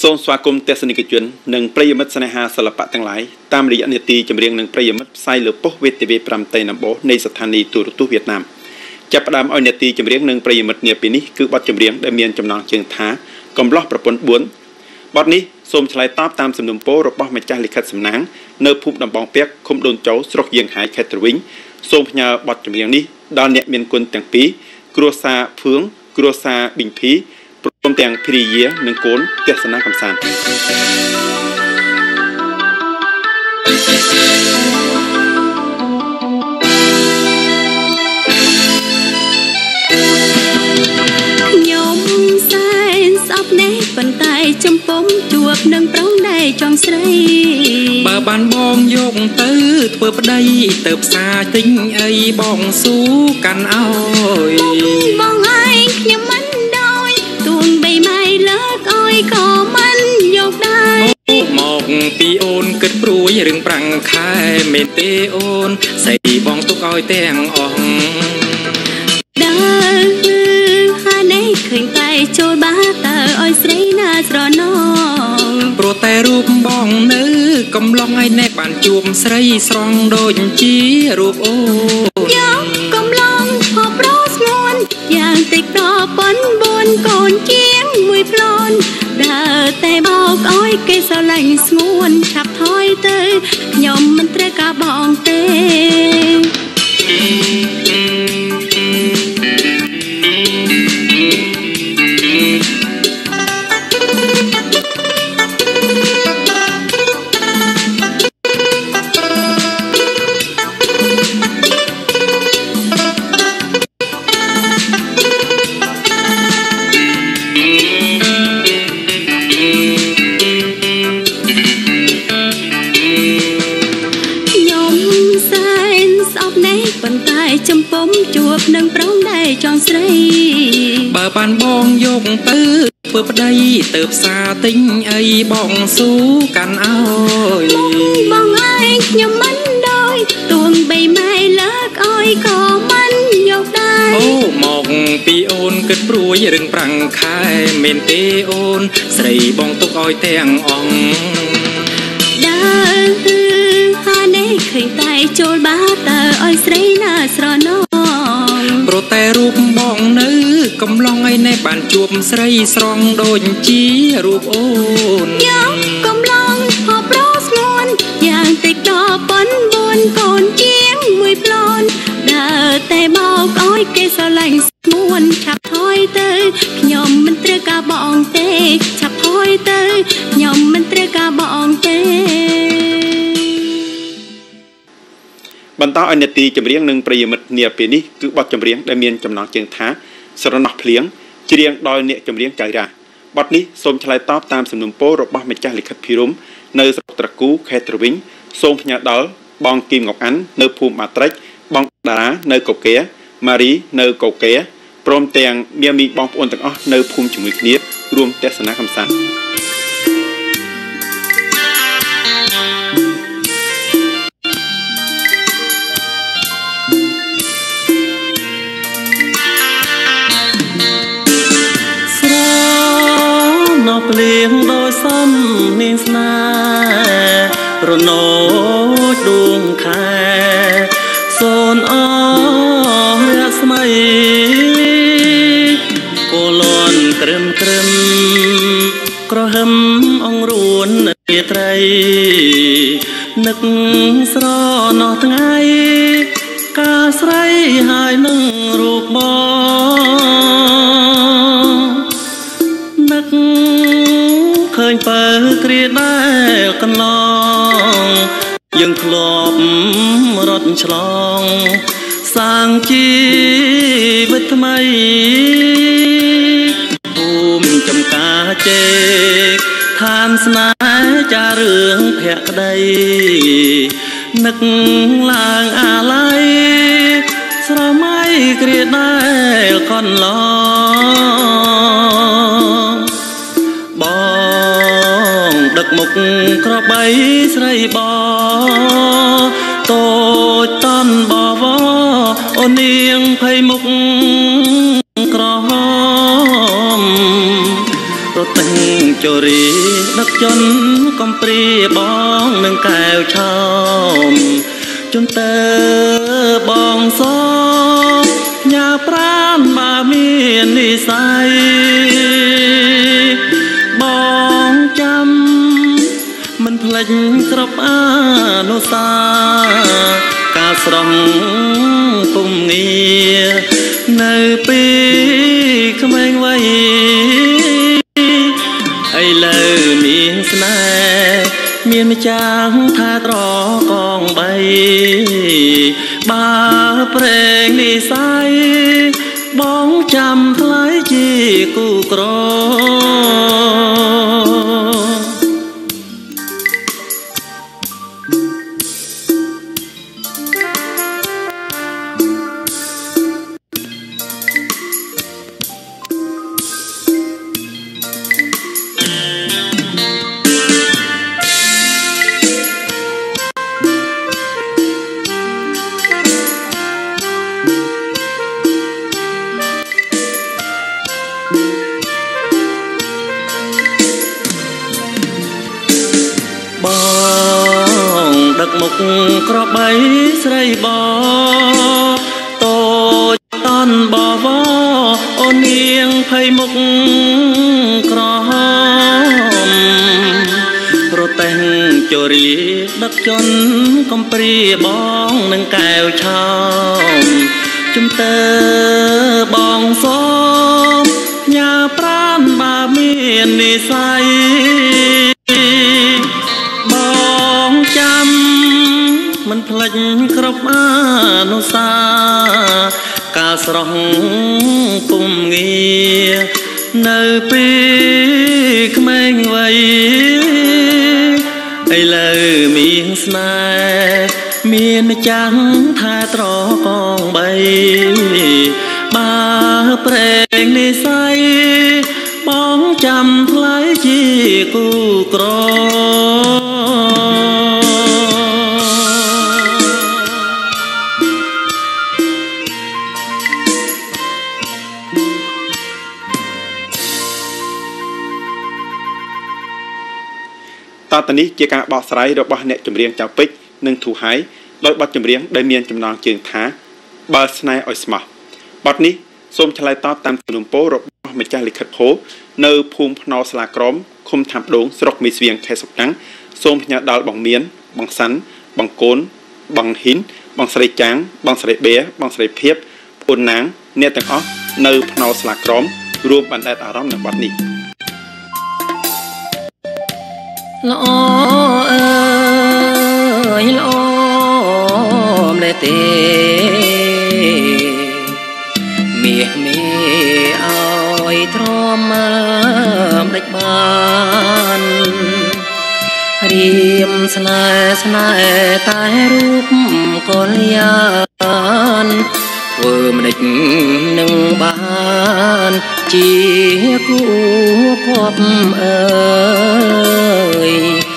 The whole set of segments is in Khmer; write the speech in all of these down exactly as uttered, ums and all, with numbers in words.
សូមស្វាគមន៍ទស្សនិកជននិងប្រិយមិត្តស្នេហាសិល្បៈទាំងឡាយតាមរយៈនីតិចម្រៀងនិងប្រិយមិត្តផ្សាយលើប៉ុស្តិ៍វេទិកា 5 តេដំបូងនៃស្ថានីយ៍ទូរទស្សន៍វៀតណាមចាប់ផ្ដើមឲ្យនីតិចម្រៀងនិងប្រិយមិត្តនាពេលនេះគឺបទចម្រៀងដែលមានចំណងជើងថាកំឡោះប្រពន្ធបួនបទនេះសូមឆ្លើយតបតាមសំណុំពររបស់ម្ចាស់លិខិតសំណាងនៅភូមិដំបងពាក់ឃុំដូនចៅស្រុកយាងហែខេត្តត្រវិញសូមផ្ញើបទចម្រៀងនេះដល់អ្នកមានគុណទាំងពីរគ្រួសារភឿងគ្រួសារប៊ីងភីព្រមទាំងភរិយានិងកូនទស្សនាកំសាន្តខ្ញុំសែនស្អប់ណែប៉ុន្តែចំពុំជួបនឹងប្រុសដែរចង់ស្រីបើបានបងយកទៅធ្វើប្តីទៅផ្សារទិញអីបងស៊ូកាន់អើយបងឯងខ្ញុំមិនដោយទួងបីម៉ៃលើកអើយក៏មិនយកដែរមកពីអូនគិតព្រួយរឿងប្រាំងខែមែនទេអូនស្អីបងទុកឲ្យទាំងអស់ដើរហានេះឃើញតែចូលបាតើឲ្យស្រីណាស្រណងព្រោះតែរូបបងនៅកំឡុងឯណែបានជួបស្រីស្រងដូចជារូបអូនយកកំឡុងហោប្រស្ងួនយ៉ាងតិចដល់ប៉ុនបួនកូនជាងមួយប្លន់ដើរតែបោកឲ្យគេស្រឡាញ់ស្ងួនឆាប់ថយទៅខ្ញុំមិនត្រូវការបងទេចំពុំជួបនឹងប្រុសដែរចង់ស្រីបើបានបងយកទៅធ្វើប្តីទៅផ្សារទិញអីបងស៊ូកាន់អើយបងឯងខ្ញុំមិនដោយទួងបីម៉ែលើកអើយក៏មិនយកដែរអូមកពីអូនគិតព្រួយរឿងប្រាំងខែមែនទេអូនស្រីបងទុកឲ្យទាំងអស់ដើរហានេះឃើញតែចូលបាតើឲ្យស្រីណាស្រណងព្រោះតែរូបបងនៅកំឡុងឯណែបានជួបស្រីស្រងដូចជារូបអូនយកកំឡុងហោប្រស្ងួនយ៉ាងតិចដល់ប៉ុនបួនកូនជាងមួយប្លន់ដើរតែបោកឲ្យគេស្រឡាញ់ស្ងួនឆាប់ថយទៅខ្ញុំមិនត្រូវការបងទេឆាប់ថយទៅខ្ញុំមិនត្រូវការបងទេបន្តឲ្យនេតិចម្រៀងនិងប្រិយមិត្តនាពេលនេះគឺបទចម្រៀងដែលមានចំណងជើងថាស្រណោះភ្លៀងច្រៀងដោយអ្នកចម្រៀងចៅរ៉ាបទនេះសូមឆ្លើយតបតាមសំណុំពររបស់ម្ចាស់លិខិតភិរមនៅស្រុកត្រគូខេត្តត្រវិញសូមផ្ញើដល់បងគីមងុកអាន់នៅភូមិបាត្រិចបងតារានៅកូកែម៉ារីនៅកូកែព្រមទាំងមានមីបងប្អូនទាំងអស់នៅភូមិជាមួយគ្នារួមទស្សនាកំសាន្តភ្លៀងដោយសំនាងស្នេហ៍រណោចដួងខែសូនអរស្មៃកូលនក្រឹមក្រឹមក្រហឹមអង្រួននាត្រីនឹកស្រណោះថ្ងៃការស្រីហើយនឹងរូបបងនឹកឃើញបើគ្រាដែលកន្លងយើងធ្លាប់រត់ឆ្លងសាងជីវិតថ្មីភូមិចំការជែកឋានស្នេហ៍ចារឿងភក្តីនឹកឡើងអាឡ័យស្រមៃគ្រាដែលកន្លងបងដឹកមុខក្របីស្រីបងតូចតន់បវរអូននាងភ័យមុខក្រហមរតែងជរីដឹកជន់កំព្រាបងនឹងកែវឆោមជន់តើបងសញ៉ាប្រានមកមាននិស័យបងចាំមិនភ្លេចក្របអានុសាការស្រស់ពុំងារនៅពេលក្មេងវ័យឥឡូវមានស្នេហ៍មានម្ចាស់ថាត្រកងបីបើប្រេងនិស័យបងចាំថ្លៃជាគូក្រដឹកមុខក្របបីស្រីបតូចតន់បវអូននាងភ័យមុខក្រហមប្រតែងជរីដឹកជន់កំព្រាបងនឹងកែវឆោមជុំតើបងសញ៉ាប្រានបើមាននិស័យបងចាំមិនភ្លេចគ្រប់អានុសាការស្រស់ពុំងារនៅពេលក្មេងវ័យឥឡូវមានស្នេហ៍មានម្ចាស់ថាត្រកងបីបើប្រេងនិស័យបងចាំថ្លៃជាគូក្រតទៅនេះជាការបកស្រាយរបស់អ្នកចម្រៀងចៅពេជ្រនិងធូហៃដោយបទចម្រៀងដែលមានចំណងជើងថាបើស្នេហ៍ឲ្យស្មោះបទនេះសូមឆ្លើយតបតាមសំណួរពោរបស់ម្ចាស់លិខិតភោនៅភូមិភ្នរស្លាក្រមឃុំថាំដូងស្រុកមីស្វៀងខេត្តសុកតាំងសូមផ្ញើដល់បងមានបងសាន់បងកូនបងហ៊ីនបងស្រីចាងបងស្រីបេបងស្រីភៀបប្អូនណាងអ្នកទាំងអស់នៅភ្នរស្លាក្រមរួមបណ្ដែតអារម្មណ៍នៅបទនេះល្អអើយល្អម្លេះទេមាសមេឲ្យទ្រាំម្ដេចបានរៀមស្នេហ៍ស្នេហ៍តែរូបកលយានធ្វើម្ដេចនឹងបានជាគូគប់អើយ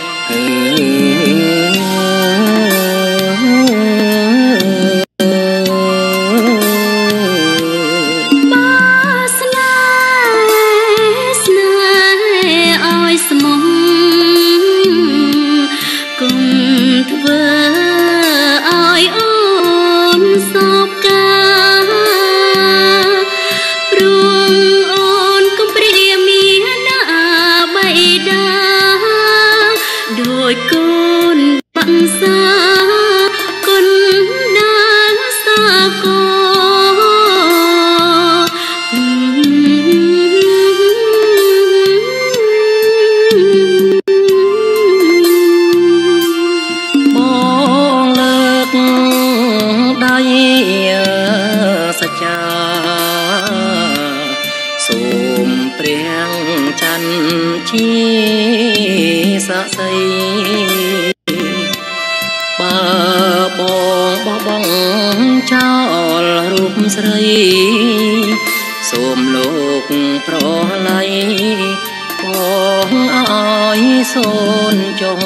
ស្រីសូមលោកប្រឡ័យបងឲ្យសូនចុង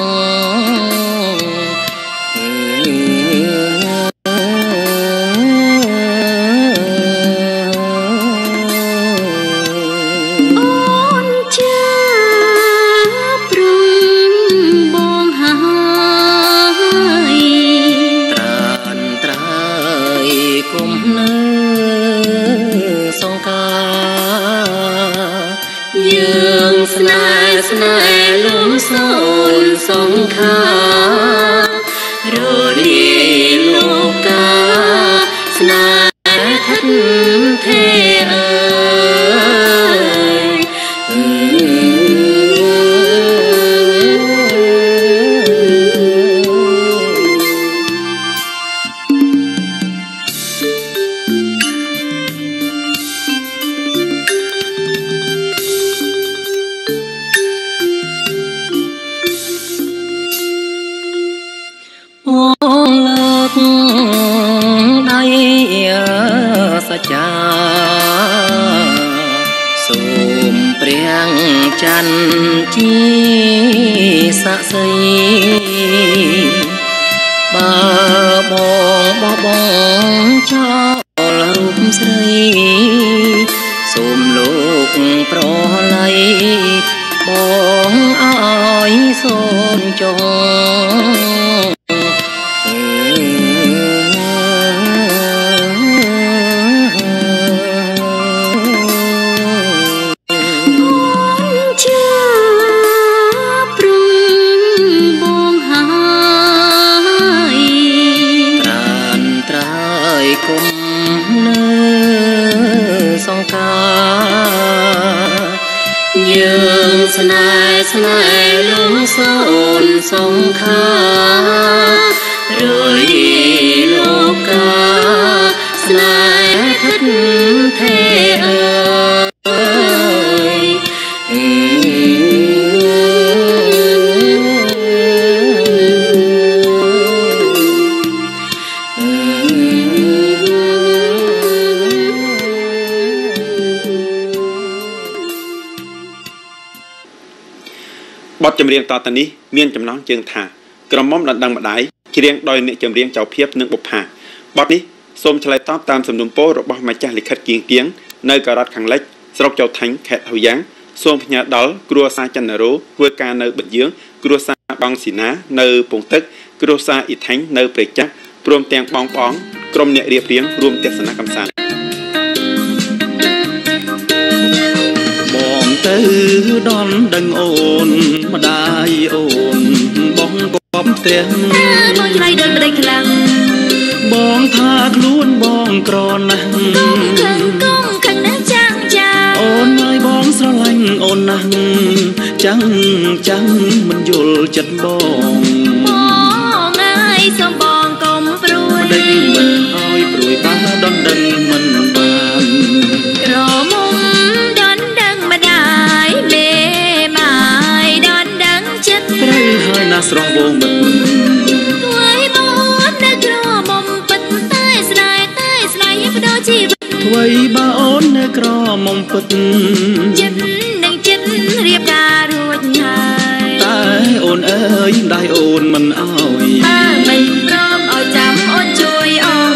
អូនជឿស្នេហ៍លំសូនសងខារលាយលោកកាស្នេហ៍ថិតថេរសច្ចាសូមព្រះច័ន្ទជាស័ក្តិសិទ្ធិបើបងបោះបង់ចោលរូបស្រីសូមលោកប្រឡ័យបងអើយសូមចងគុំនៅសង្ការយើងស្នេហ៍ស្នេហ៍លំសូនសង្ខារលាយលោកកាស្នេហ៍ថិតថេរបទចម្រៀងតទៅនេះមានចំណងជើងថាក្រមុំដណ្ដឹងម្ដាយច្រៀងដោយអ្នកចម្រៀងចៅភៀបនិងបុប្ផាបទនេះសូមឆ្លើយតបតាមសំណុំពររបស់ម្ចាស់លិខិតគៀងគៀងនៅការដ្ឋខាងលិចស្រុកចៅថាញ់ខេត្តហូយ៉ាងសូមផ្ញើដល់គ្រួសារចន្ទរោធ្វើការនៅបិទយើងគ្រួសារបង់ស៊ីណានៅពងទឹកគ្រួសារអ៊ីថាញ់នៅព្រៃចាស់ព្រមទាំងបងបងក្រុមអ្នករៀបរៀងរួមទស្សនកម្មសាន្តទៅដល់ដឹងអូនម្ដាយអូនបងកប់ផ្ទះបងឆ្លៃដូចប្តីខ្លាំងបងថាខ្លួនបងក្រណាស់កុំខឹងកុំខឹងណាស់ចាំងចាអូនអើយបងស្រឡាញ់អូនណាស់ចាំងចាំងមិនយល់ចិត្តបងបងអើយសូមបងកុំព្រួយប្តីមិនអើយព្រួយបានដណ្ដឹងមិនបានក្រមុំត្រូវហើយណាស្រស់វងមិត្តធ្វើបូននៅក្រមុំពិតតែស្នេហ៍តែស្នេហ៍បដូរជីវិតធ្វើបើអូននៅក្រមុំពិតចិត្តនឹងចិត្តរៀបការរួចហើយតែអូនអើយដៃអូនមិនអើយបើមិនព្រមឲ្យចាំអូនជួយអង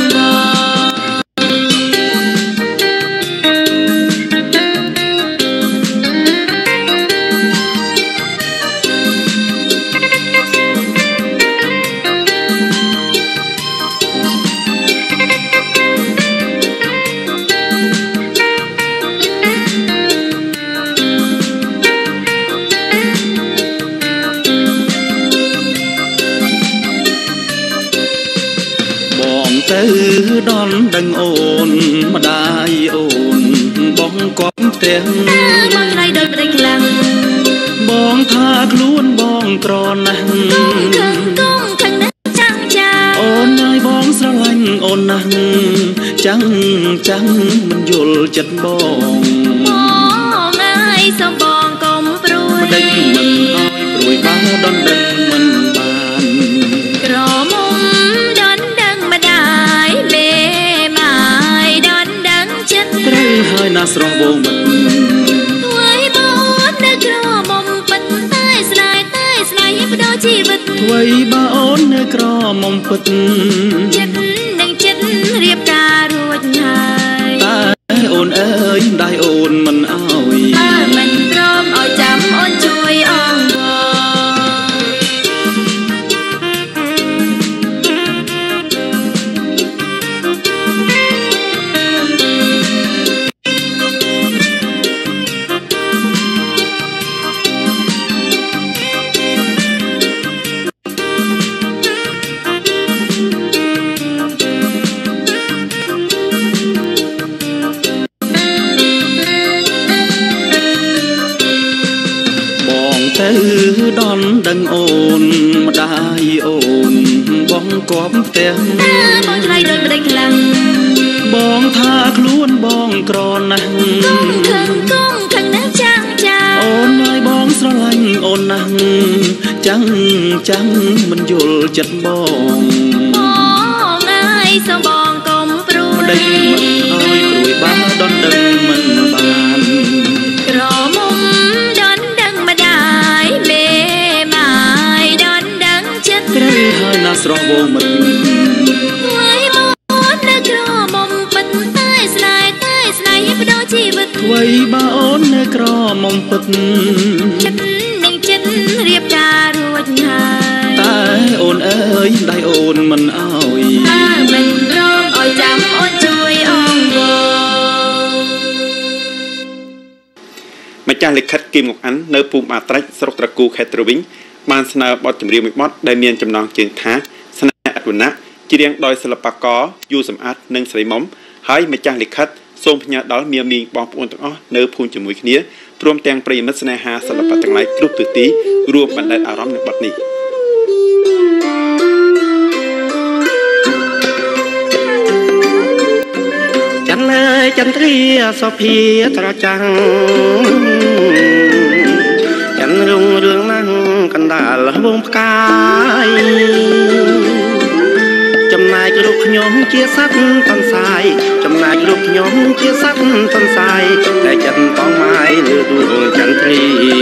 ទៅដល់ដឹងអូនម្ដាយអូនបងកប់ផ្ទះបងឆ្លៃដូចប្តីខ្លាំងបងថាខ្លួនបងក្រណាស់កុំខឹងកុំខឹងណាស់ចាំងចាអូនអើយបងស្រឡាញ់អូនណាស់ចាំងចាំងមិនយល់ចិត្តបងបងអើយសូមបងកុំព្រួយប្តីមិនអើយព្រួយបានដណ្ដឹងមិនបានក្រមុំត្រូវហើយណាស្រស់វងមិត្តធ្វើបូននៅក្រមុំពិតតែស្នេហ៍តែស្នេហ៍បដូរជីវិតធ្វើបើអូននៅក្រមុំពិតចិត្តនឹងចិត្តរៀបការរួចហើយតែអូនអើយដៃអូនមិនអើយបើមិនព្រមឲ្យចាំអូនជួយអងដនដឹងអូនម្ដាយអូនបងគប់ផ្ទះបងថ្លៃដូចម្ដេចខ្លាំងបងថាខ្លួនបងក្រណាស់គង់ខឹងគង់ខឹងណាស់ចាំងចាំងអូនអើយបងស្រឡាញ់អូនណាស់ចាំងចាំងមិនយល់ចិត្តបងបងអើយសូមបងកុំព្រួយម្ដេចមិនអើយព្រួយបានដនដឹងមិនបានក្រមុំដនដឹងម្ដាយមេម៉ាយដនដឹងចិត្តក្រៃហើយណាស្រស់វងមិនហើយបងនៅក្រមុំពិតតែស្នេហ៍តែស្នេហ៍បដូរជីវិតអ្វីបើអូននៅក្រមុំពិតចិត្តនឹងចិត្តរៀបការរួចហើយតែអូនអើយដៃអូនមិនអើយអើមិនរំអោយចាំអូនជួយអងវម្ចាស់លិខិតគីមងុកអាននៅភូមិបាត្រិចស្រុកត្រគូខេត្តត្រវិញបានស្នើបទចម្រៀងមួយបទដែលមានចំណងជើងថាស្នេហ៍អត្តវណ្ណៈច្រៀងដោយសិល្បករយូសំអាតនិងស្រីមុំហើយម្ចាស់លិខិតសូមផ្ញើដល់មាមីងបងប្អូនទាំងអស់នៅភូមិជាមួយគ្នាព្រមទាំងប្រិយមិត្តស្នេហាសិល្បៈទាំងឡាយគ្រប់ទិសទីរួមបណ្ដែតអារម្មណ៍នឹងបទនេះច័ន្ទអើយចន្ទ្រាសុភាត្រចាំងច័ន្ទរុងរឿងណាស់កណ្ដាលវងផ្កាយចំណែករូបខ្ញុំជាសត្វតន្សាយចំណែករូបខ្ញុំជាសត្វតន្សាយតែចិត្តបងម៉ាយលើដួងចន្ទ្រា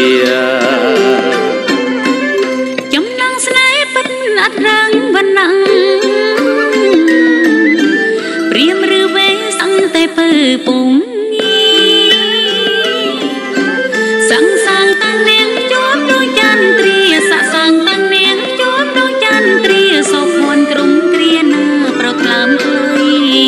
ចំណងស្នេហ៍ពិតអត់រាំងវណ្ណៈព្រាមឬវេសង្ឃតែពើពុំសង្សាងតាំងនាងជួបដូចចន្ទ្រាសក្សាងតាំងនាងជួបដូចចន្ទ្រាសោភ័ណ្ឌក្រុមគ្រាណាប្រក្លាមថ្លៃ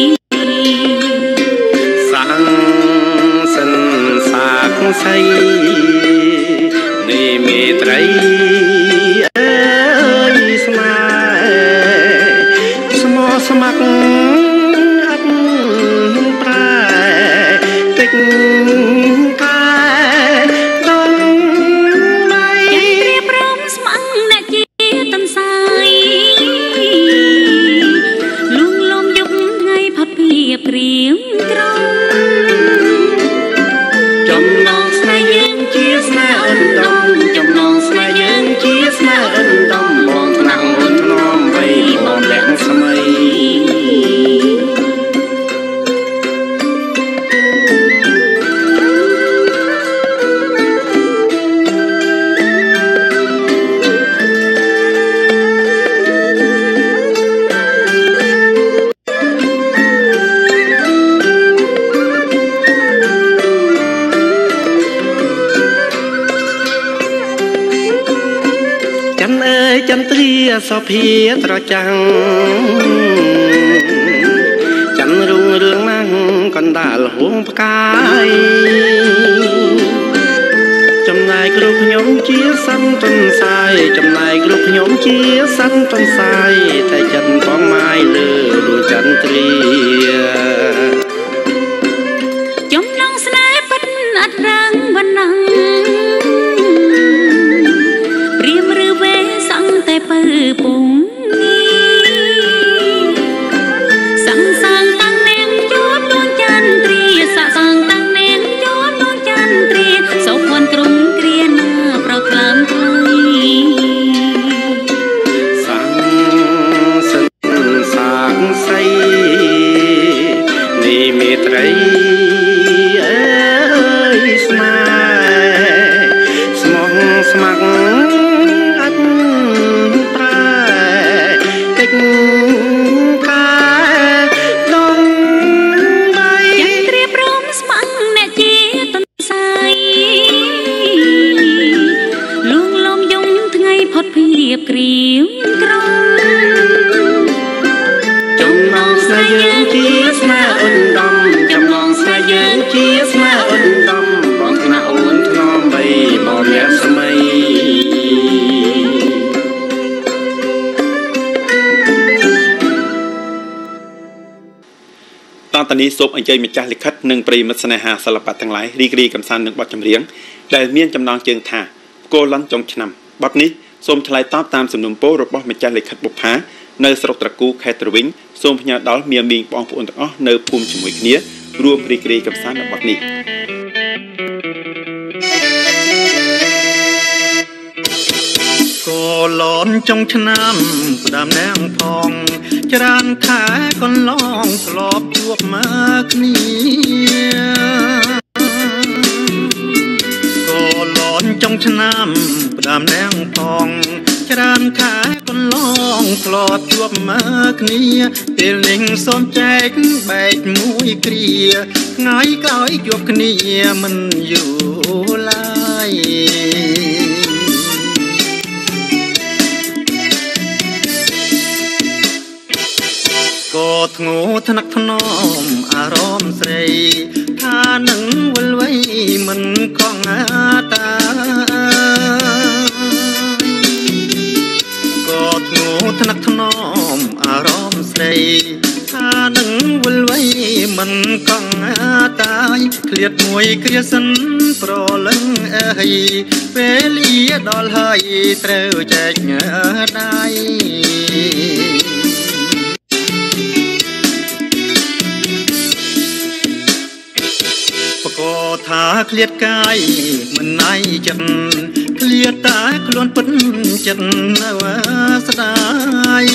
សង្សិនសាកសីនៃមេត្រីអើយស្នេហ៍ស្មោះស្ម័គ្រសុភាត្រចាំងច័ន្ទរុងរឿងណាស់កណ្ដាលហួងផ្កាយចំណែករូបខ្ញុំជាសន្ទន្សាយចំណែករូបខ្ញុំជាសន្ទន្សាយតែចិត្តបងម៉ាយលើដួងចន្ទ្រាចំណងស្នេហ៍ពិតអត់រាំងវណ្ណៈព្រាមឬវេសង្ឃតែពើពុំសង្សាងតាំងនាងជួបដូចចន្ទ្រាសក្សាងតាំងនាងជួបដូចចន្ទ្រាសោភ័ណ្ឌក្រុមគ្រាណាប្រក្លាមថ្លៃសង្សិនសាកសីនៃមេត្រីអើយស្នេហ៍ស្មោះស្ម័គ្រក្រៀមក្រំចំណងស្នេហ៍យើងជាស្នេហ៍អ៊ុនដំចំណងស្នេហ៍យើងជាស្នេហ៍អ៊ុនដំបងថ្នាក់អូនថ្នមបីបងអ្នកស្មីតន្តានីសូមអញ្ជើញម្ចាស់លិខិតនិងប្រិយមិត្តស្នេហាសិល្បៈទាំងឡាយរីករាយកំសាន្តនឹងបទចម្រៀងដែលមានចំណងជើងថាគោលឡន់ចុងឆ្នាំបទនេះសូមឆ្លើយតបតាមសំណុំពររបស់ម្ចាស់លិខិតបុប្ផានៅស្រុកត្រគូខេត្តត្រវិញសូមផ្ញើដល់មាមីងបងប្អូនទាំងអស់នៅភូមិជាមួយគ្នារួមរីករាយកំសាន្តនៅបទនេះកលនចុងឆ្នាំផ្ដាំនាងផងច្រើនខែកន្លងធ្លាប់ជួបមកគ្នាកលនចុងឆ្នាំផ្ដាំនាងផងច្រើនខែកន្លងធ្លាប់ជួបមកគ្នាពេលនេះសូមចែកបែកមួយគ្រាថ្ងៃក្រោយជួបគ្នាមិនយូរឡើយក៏ធ្ងោថ្នាក់ថ្នមអារម្មណ៍ស្រីថានឹងវិលវៃមិនកងតាក៏ធ្ងោថ្នាក់ថ្នមអារម្មណ៍ស្រីថានឹងវិលវៃមិនកងតាយឃ្លាតមួយគ្រាសិនប្រលឹងអីពេលលាដល់ហើយត្រូវចែកដៃក៏ថាឃ្លាតកាយមិនណៃចិត្តឃ្លាតតាខ្លួនពិតចិត្តនៅស្ដាយ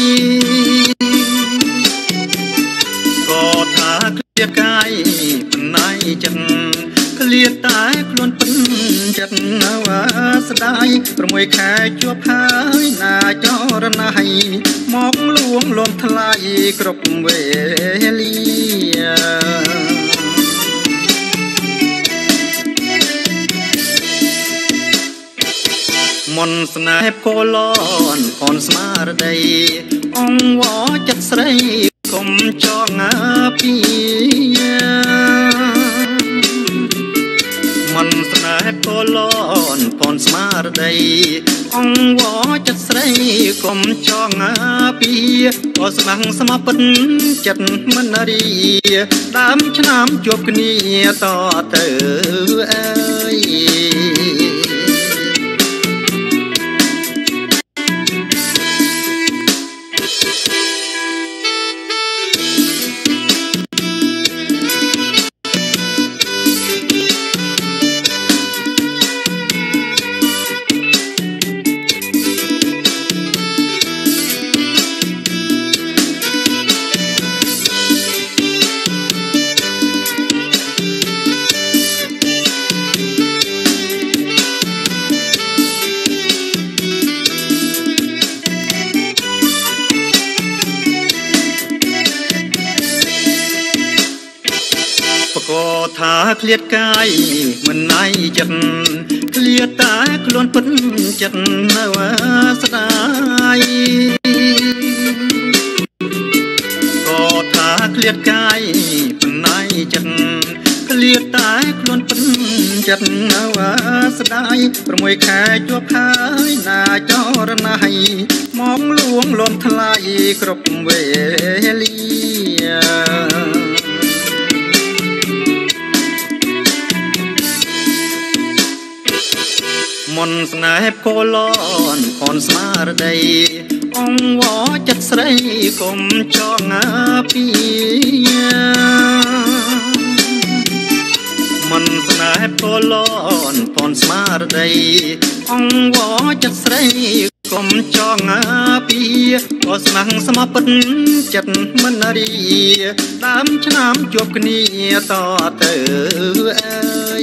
ក៏ថាឃ្លាតកាយមិនណៃចិត្តឃ្លាតតាខ្លួនពិតចិត្តនៅស្ដាយប្រមួយខែជួបហើយណាចរណៃមកលួងលំថ្លៃគ្រប់វេលាមនស្នេហ៍កលនផនស្មារតីអងវចិត្តស្រីកុំចងពីមនស្នេហ៍កលនផនស្មារតីអងវចិត្តស្រីកុំចងពីក៏ស្មាំងស្មពិតចិត្តមិនរីដើមឆ្នាំជួបគ្នាតទៅអើយក៏ថាឃ្លាតកាយមិនណៃចិត្តឃ្លាតតាខ្លួនពិតចិត្តនៅស្ដាយក៏ថាឃ្លាតកាយមិនណៃចិត្តឃ្លាតតាខ្លួនពិតចិត្តនៅស្ដាយប្រមួយខែជួបហើយណាចរណៃមកលួងលំថ្លៃគ្រប់វេលាមនស្នេហ៍កលនផនស្មារតីអងវចិត្តស្រីកុំចងពីមនស្នេហ៍កលនផនស្មារតីអងវចិត្តស្រីកុំចងពីក៏ស្មាំងស្មពិតចិត្តមិនរីដើមឆ្នាំជួបគ្នាតទៅអើយ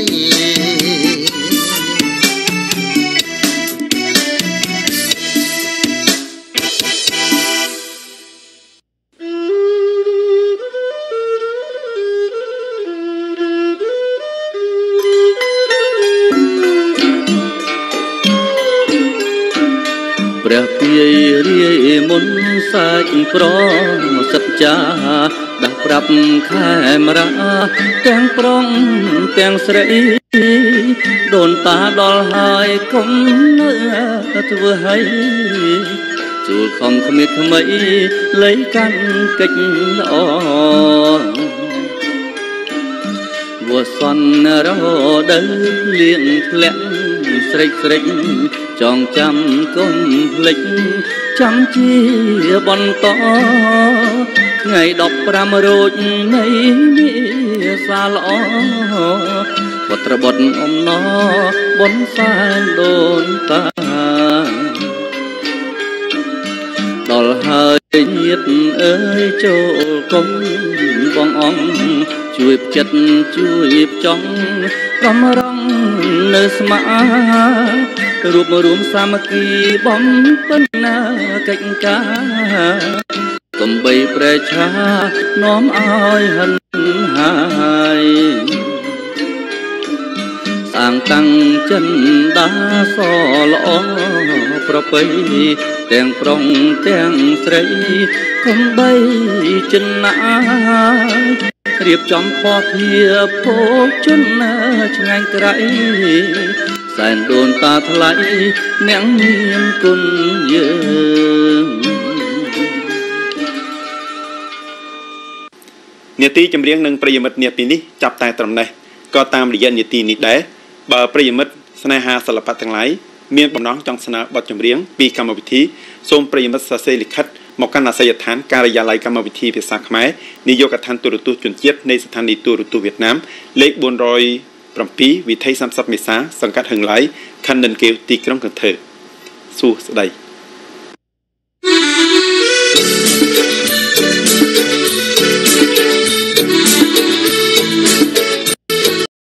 ព្រះពាយរាយមុនសាច់ប្រសត្យាដាស់ប្រាប់ខែមរាទាំងប្រុងទាំងស្រីដូនតាដល់ហើយកុំនៅធ្វើឲ្យជួលខំគ្មានថ្មីលៃកាន់កិច្ចល្អវសនរដូវលៀងធ្លាក់ស្រេកស្រេកចងចាំកុំភ្លេចចាំជាបន្តថ្ងៃដប់ប្រាំរោចនៃមេសាល្អពុត្របុត្រអំណបុណ្យសែនដូនតាដល់ហើយញាតអើយចូលគុំបងអង្គជួយចិត្តជួយចង់កំរងនៅស្មារួបរួមសាមគ្គីបំពេញណាកិច្ចការកំបីប្រេឆានាំឲ្យហិនហើយសាងតាំងចិនដាសល្អប្រពៃទាំងប្រុងទាំងស្រីកំបីចិនណារៀបចំខធាភោជនឆ្ងាញ់ក្រៃសែនដូនតាថ្លៃអ្នកមានគុណយើងនាទីចម្រៀងនិងប្រិយមិត្តនាទីនេះចាប់តែត្រឹមនេះក៏តាមរយៈនាទីនេះដែរបើប្រិយមិត្តស្នេហាសិល្បៈទាំងឡាយមានបំណងចង់ស្នើបទចម្រៀងពីកម្មវិធីសូមប្រិយមិត្តសរសេរលិខិតមកកាន់អាសយដ្ឋានការិយាល័យកម្មវិធីភាសាខ្មែរនាយកដ្ឋានទូរទស្សន៍ជនជាតិនៃស្ថានីយ៍ទូរទស្សន៍វៀតណាមលេខbốn không bảyវិថីសាមសិបមេសាសង្កាត់ហឹងឡៃខណ្ឌនិនកេវទីក្រុងកន្ធើសួស្តី